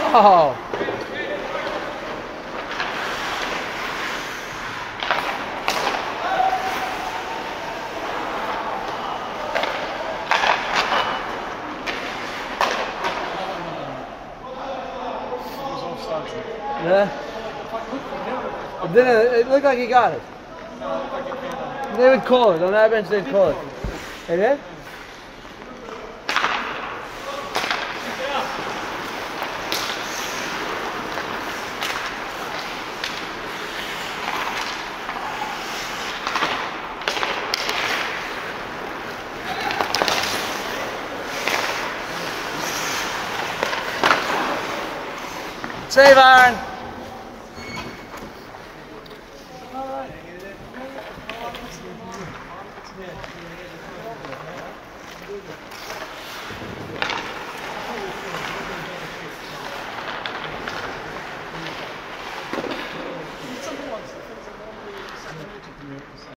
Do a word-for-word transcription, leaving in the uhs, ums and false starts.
Oh. Yeah. It didn't. It looked like he got it. They would call it on that bench. They'd call it. They did. Save, Aaron.